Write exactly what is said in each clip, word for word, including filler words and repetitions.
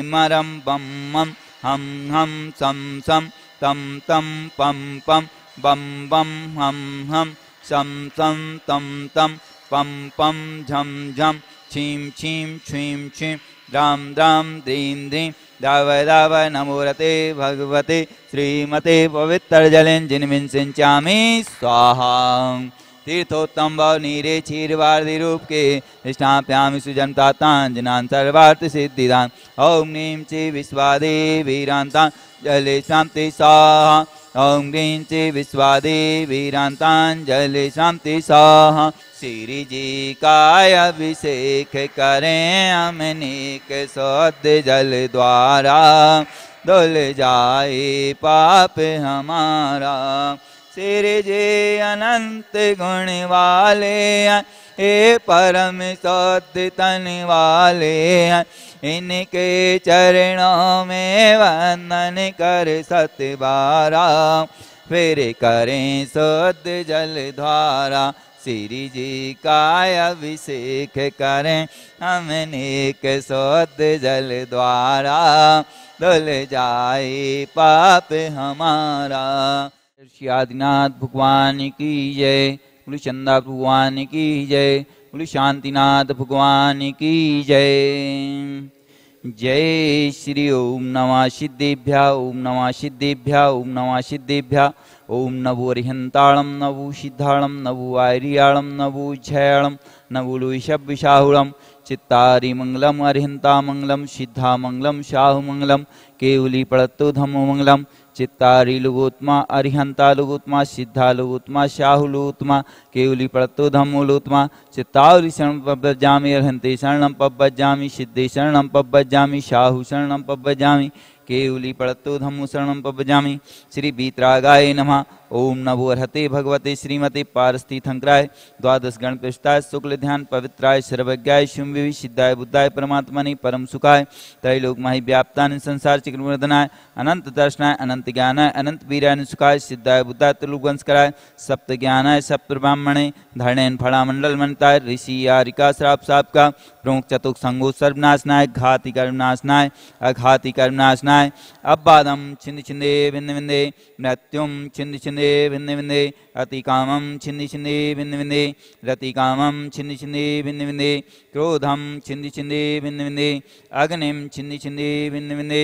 मरं बम मम हम हम सम सम तम तम पम पम बम बम हम हम सम सम तम तम पम पम झम झम छीम छीम छीम छीम राम राम द्रीं द्रीं दाव दाव नमोरते भगवते श्रीमते पवित्र जलेंजिनमिन सिंचामि स्वाहा। तीर्थोत्तम भाव नीरे क्षीरवार्धि रूप के स्थाप्यामि सुजनतातांजनान सर्वार्थ सिद्धिदान। ओम नीम चे विश्वादेवीरांतां जले शांति स्वाहा। ओम ह्रीं चे विश्वादेवीरांतांजलि शांति स्वाहा। श्री जी का अभिषेक करें अमनीक शुद्ध जल द्वारा धुल जाए पाप हमारा। श्री जी अनंत गुण वाले हे परम शुद्ध तन वाले इनके चरणों में वंदन कर सतबारा फिर करें शुद्ध जल द्वारा। श्री जी का अभिषेक करें अमनीक शुद्ध जल द्वारा धुल जाए पाप हमारा। श्री आदिनाथ भगवान की जय। बोलो चंदा भगवान की जय। बोलो शांतिनाथ भगवान की जय। जय श्री ओम नमः सिद्धेभ्य ओम नमः सिद्धेभ्य ओम नमः सिद्धेभ्य। ओम नभो अरिहंताणं नभो सिद्धाणं नभो आर्याणं नभो जयाणं नभो लोहिषभ्यशाहुणं चित्तारि मंगलम अरिहंता मंगलम सिद्धा मंगलम शाहु मंगलम केवली पड़त्तो धम्मो मंगलम चित्तारि लुगोत्मा अरिहंता लुगोत्मा सिद्धा लुगोत्मा शाहु लुगोत्मा केवली पड़त्तो धम्मो लुगोत्मा चित्तावली शरणं पब्बजामि अरिहंते शरणं पब्बजामि सिद्धे शरणं पब्बजामि शाहु शरणं पब्बजामि केवली पड़त्तो धम्मो शरणं पब्बजामि। श्री बीतरागाय नमः। ओम नभो अर्हते भगवते श्रीमते पारस्थितंकराय द्वादश गणप्रविष्टाय शुक्ल ध्यान पवित्राय सर्वज्ञाय शुंभि सिद्धाय बुद्धाय परमात्मने परम सुखाय त्रैलोक माहि व्याप्तान संसार चक्रवर्धनाय अनंत दर्शनाय अनंत ज्ञानाय अनंत वीराय सुखाय सिद्धाय बुद्धाय त्रिलोकवंशकराय सप्त ज्ञानाय सप्त ब्राह्मणे धरणेन फड़ामंडल मनताय ऋषि यारिका श्राप साप का प्रमुख चतुक संगो सर्वनाशनाय घाति कर्मनाशनाय अघाति कर्मनाशनाय अबादम छिंद छिंदे भिन्न विंदे मृत्युम छिंद छिंदे भिन्न विंदे अति कामम छिंद छिंदे भिन्न विंदे रति कामम छिंद छिंदे भिन्न विंदे क्रोधम छिंद छिंदे भिन्न विंदे अग्निम छिंद छिंदे भिन्न विंदे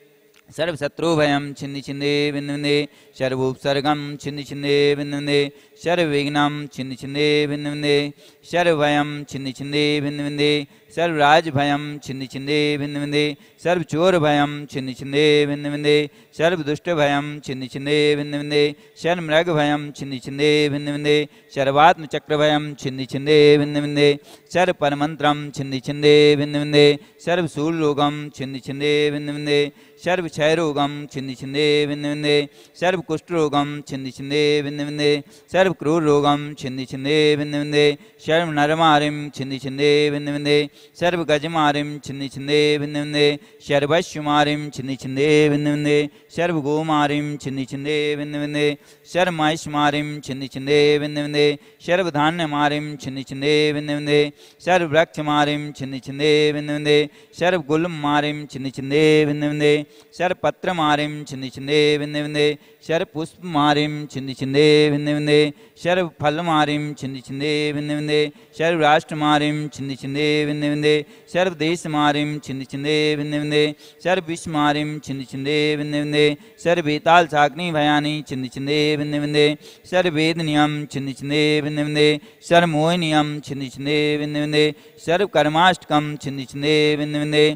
सर्वशत्रुभयं छिंद छिंदे भिन्न विंदे सर्वोपसर्गम छिंद छिंदे भिन्न विंदे सर्वविघ्नं छिंद छिंदे भिन्न विंदे सर्वभयं छिंद छिंदे भिन्न विंदे सर्वराजभयं छिंद छिंदे भिन्न विंदे सर्वचोरभयं छिंद छिंदे भिन्न विंदे सर्वदुष्टभयं छिंद छिंदे भिन्न विंदे सर्वमृगभयं छिंद छिंदे भिन्न विंदे सर्वात्मचक्रभयं छिंद छिंदे भिन्न विंदे सर्वपरमंत्रं छिंद छिंदे भिन्न विंदे सर्वशूलरोगं छिंद छिंदे भिन्न विंदे सर्वक्षयरोगं छिंद छिंदे भिन्न विंदे सर्वकुष्ठरोगं छिंद छिंदे भिन्न विंदे सर्वक्रूररोगं छिंद छिंदे भिन्न विंदे सर्वनरमारिं छिंद छिंदे भिन्न विंदे सर्वगजमारिं छिंद छिंदे भिन्न विंदे सर्वश्वमारिं छिंद छिंदे भिन्न विंदे सर्वगोमारिं छिंद छिंदे भिन्न विंदे सर्वमहिषमारिं छिंद छिंदे भिन्न विंदे सर्वधान्यमारिं छिंद छिंदे भिन्न विंदे सर्ववृक्षमारिं छिंद छिंदे भिन्न विंदे सर्वगुल्ममारिं छिंद छिंदे भिन्न विंदे सर्वपत्रमारिं छिंद छिंदे भिन्न विंदे सर्वपुष्पमारिं छिंद छिंदे भिन्न विंदे सर्वफलमारिं छिंद छिंदे भिन्न विंदे सर्वराष्ट्रमारिं छिंद छिंदे भिन्न विंदे सर्वदेशमारिं छिंद छिंदे भिन्न विंदे सर्वविश्वमारिं छिंद छिंदे भिन्न विंदे सर्ववेताल साग्नि भयानि छिंद छिंदे भिन्न विंदे सर्ववेदनियम छिंद छिंदे भिन्न विंदे सर्वमोहनियम छिंद छिंदे भिन्न विंदे सर्वकर्माष्टकम छिंद छिंदे भिन्न विंदे।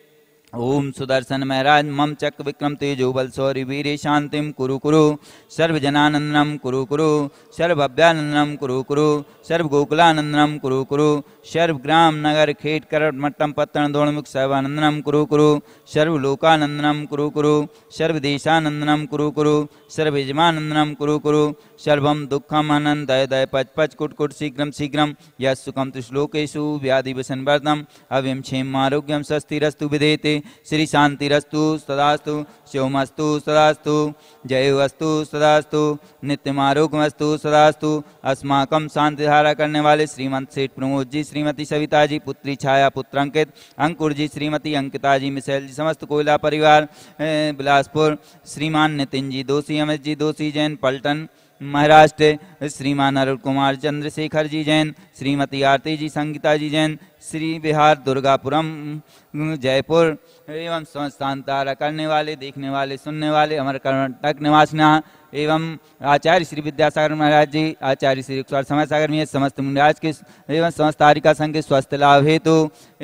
ओम सुदर्शन महाराज मम चक्र विक्रम तेजो बल सौरि वीर शांतिम कुरु कुरु सर्वजनानंदनम कुरु कुरु सर्वभव्यानंदनम कुरु कुरु सर्वगोकुलानंदनम कुरु कुरु सर्वग्राम नगर खेट करट मट्टम पत्तन दोणमुख सर्वानंदनम कुरु कुरु सर्वलोकानंदनम कुरु कुरु सर्वदेशानंदनम कुरु कुरु सर्वयजमानंदनम कुरु कुरु सर्वम दुखम आनंद दय दय पच पच कुट कुट शीघ्रम शीघ्रम यः सुखम तु श्लोकेषु व्याधि वसनवर्तम अव्यम क्षेम आरोग्यम स्वस्तिरस्तु विधेते श्री शांतिरस्तु सदास्तु, शिवमस्तु सदास्तु, जयोस्तु सदास्तु, नित्यमारोग्यमस्तु सदास्तु। अस्माकं शांति धारा करने वाले श्रीमंत सेठ प्रमोद जी, श्रीमती सविता जी, पुत्री छाया, पुत्र अंकित, अंकुर जी, श्रीमती अंकिता जी, मिसेल जी, समस्त कोयला परिवार बिलासपुर, श्रीमान नितिन जी दोषी, अमित जी दोषी जैन पलटन महाराष्ट्र, श्रीमान अरुण कुमार चंद्रशेखर जी जैन, श्रीमती आरती जी, संगीता जी जैन, श्री बिहार दुर्गापुरम जयपुर एवं संस्थान तारा करने वाले, देखने वाले, सुनने वाले, अमर कर्नाटक निवासिना एवं आचार्य श्री विद्यासागर महाराज जी, आचार्य श्री समय सागर में समस्त मुनिराज के एवं समस्त तारिका संघ के स्वस्थ लाभ हेतु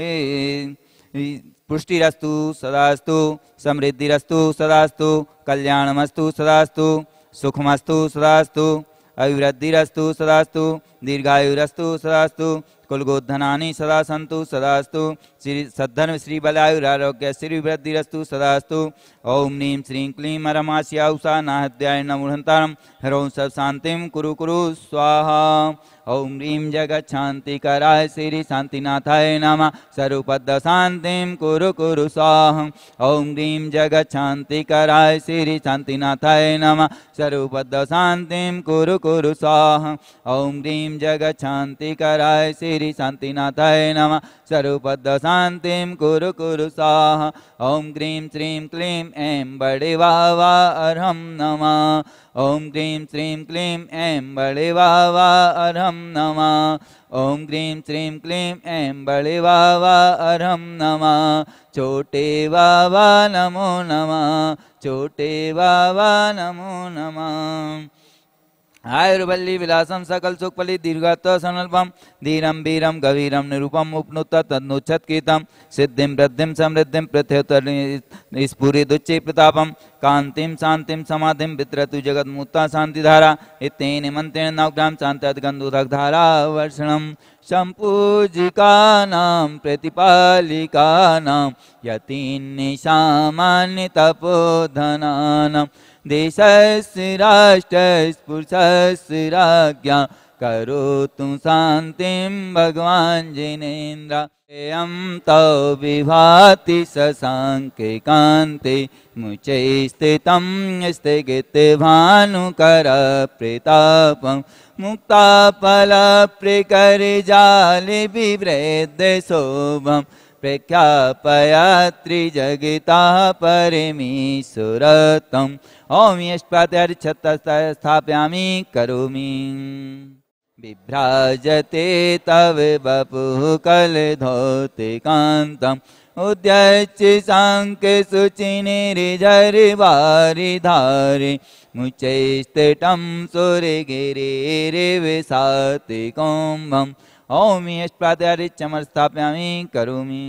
पुष्टिरस्तु सदास्तु, समृद्धिरस्तु सदास्तु, कल्याणमस्तु सदास्तु, सुखमस्तु सदास्तु, अभिवृद्धिरस्तु सदास्तु, दीर्घायुरस्तु सदास्तु, कुलगोधनानि सदा सन्तु सदास्तु, श्री सद्धर्म श्री बलायुरारोग्य श्री वृद्धिरस्तु सदास्तु। ओम नीं श्रीं क्लीं मरमास्या उषा नाहत्याय नमुहंतारम ह्रौं सब शांतिं कुरु कुरु स्वाहा। ओम ह्रीं जगच्छान्तिकराय श्री शांतिनाथाय नमः सर्वपद शांतिं कुरु कुरु स्वाहा। ओम ह्रीं जगच्छान्तिकराय श्री शांतिनाथाय नमः सर्वपद शांतिं कुरु कुरु स्वाहा। ओम ह्रीं जगच्छान्तिकराय श्री शांतिनाथाय नमः सर्वपद शांतिं कुरु कुरु स्वाहा। ओम ग्रीं श्रीं क्लीं ऐं बड़े वावा अरहं नमः। ओम ग्रीं श्रीं क्लीं ऐं बड़े वावा अरहं नमः। ओम ग्रीं श्रीं क्लीं ऐं बड़े वावा अरहं नमः। छोटे वावा नमो नमः, छोटे वावा नमो नमः। आयुर्वल्ली विलासम सकल सुखफली दीर्घत्व सनल्पम धीरम वीरम गवीरम निरूपम उपनुत तन्नुच्छत्कीतम सिद्धिं वृद्धिं समृद्धिं पृथ्व्युत्तर स्फुरिदुच्चे प्रतापम कांतिं शांतिं समाधिं वितरतु जगन्मुक्ता शांतिधारा इत्येन मंत्रेण नवग्राम शांत्यद्गन्धोदकधारा वर्षणम् संपूजिकानां प्रतिपालिकानां यतीन्नि सामान्य तपोधनानां देशस्य राष्ट्रस्य पुरुषस्य राज्ञा करोतु शांतिं भगवान् जिनेन्द्र। एयं तौ विभाति शशाङ्के कान्ते मुचे स्थितं स्थगिते भानुकर प्रतापं मुक्ताफलप्रकरजाले बिभ्रेद्य शोभं प्रख्यापयत्रि जगता परमेश्वरतम्। ओम यष्पात्यर्चतः स्थापयामि करोमि। बिभ्राजते तव वपुः कलधौतिकान्तम् उद्यच्य शङ्के शुचिनिर्झरिवारिधारे मुचैस्थितं सूर्यगिरिर्विशातिकुम्भम्। ओम यष्पात्यर्चमस्थापयामि करोमि।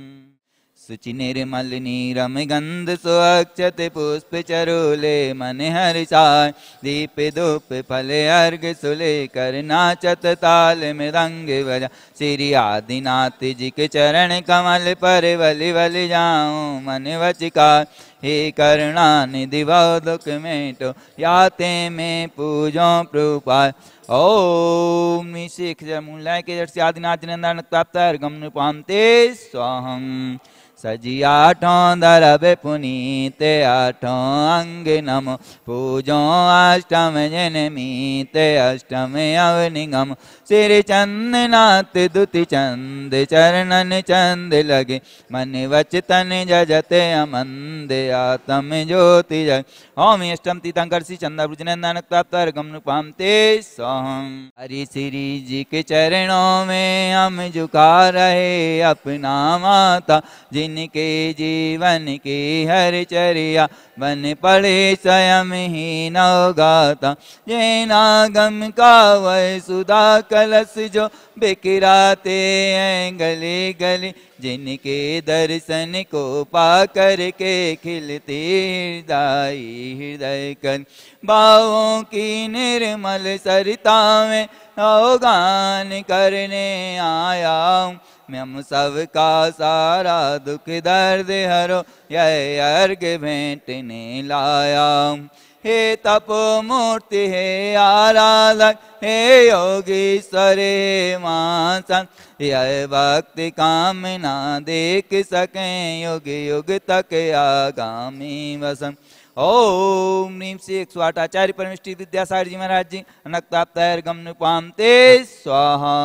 शुचिनिर्मलनीरमगन्ध सुअक्षते पुष्पचरूले मनहर्षाय दीप धूप फले अर्घ सुले करनाचत ताल मृदंग बजा। श्री आदिनाथ जी के चरण कमल पर बलि बलि जाऊं मन वचिका। हे करुणा निधि भव दुख मेटो याते में पूजो प्रभुपाद। ओम निशिख मूलाय के जट से आदिनाथ नंदन प्राप्त अर्घम नृपान्ते स्वाहं। सजी आठों दरबे पुनीते आठों अंग नमो पूजो अष्टम जनमीते अष्टम अवनिगम। श्री चंदनाथ दुति चंद चरणन चंद लगे मन वचतन जजते अमंद आत्म ज्योति जग। ओम अष्टम तीर्थंकर्षि चंदा ब्रजनंदन प्राप्त अर्घम नृपान्ते स्वाहं। हरि श्री जी के चरणों में हम झुका रहे अपना माता जिनके जीवन की हर चर्या बन पड़े स्वयं ही नवगाता। जैनागम का वह सुधा कलश जो बिखराते हैं गली गली जिनके दर्शन को पा करके खिलते हृदय हृदय कर। भावों की निर्मल सरिता में गान करने आया हूँ मैं हम सबका सारा दुख दर्द हरो यह अर्घ भेंटने लाया। हे तप मूर्ति हे आराधक हे योगीश्वर हे मासन, यह भक्ति कामना देख सके युग युग तक आगामी वसन। ओम ह्रीं श्री एक सौ आठ आचार्य परमेष्टि विद्यासागर जी महाराज जी अनक्ताप्तैर्गम निपाम ते स्वाहा।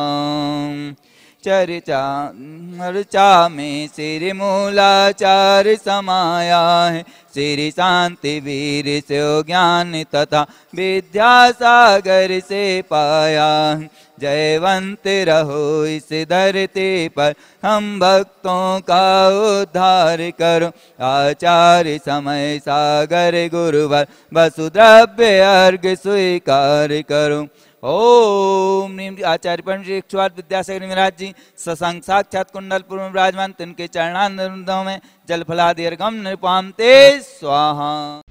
चर्चा चर्चा में श्री मूलाचार समाया है, श्री शांति वीर से ज्ञान तथा विद्यासागर से पाया है। जयवंत रहो इस धरती पर हम भक्तों का उद्धार करो, आचार्य समय सागर गुरुवर वसुद्रव्य अर्घ स्वीकार करो। ओम ह्रीं आचार्य परमेष्टि एक सौ आठ विद्यासागर महाराज जी ससंग साक्षात कुंडलपुर में विराजमान, तिनके चरणारविंदों में जल फलादि अर्घम निपाम ते स्वाहा।